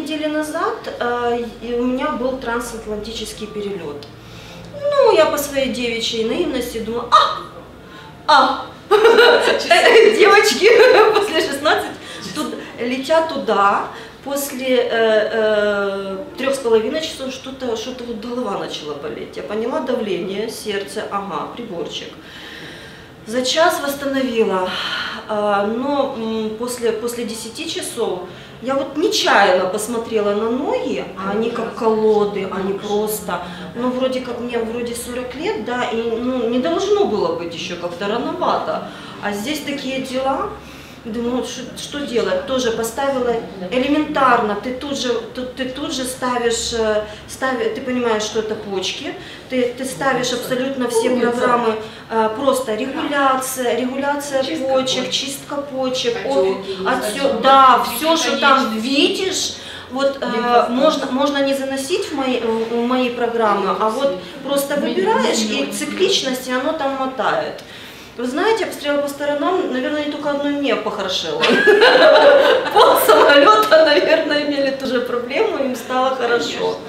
недели назад у меня был трансатлантический перелет. Ну, я по своей девичьей наивности думала, девочки после 16 летят туда, после 3,5 часов что-то вот голова начала болеть. Я поняла давление, сердце, ага, приборчик. За час восстановила, но после 10 часов я вот нечаянно посмотрела на ноги, а они как колоды, они просто, ну вроде как мне вроде 40 лет, да, и ну, не должно было быть еще как-то рановато, а здесь такие дела. Думаю, что делать? Тоже поставила элементарно, ты тут же ставишь, ты понимаешь, что это почки, ты ставишь абсолютно все программы, просто регуляция почек, чистка почек, да, все, что там видишь. Вот можно не заносить в мои программы, а вот просто выбираешь, и цикличность, и оно там мотает. Вы знаете, я посмотрела по сторонам, наверное, не только одно мне похорошело. Пол самолета, наверное, имели ту же проблему, им стало хорошо.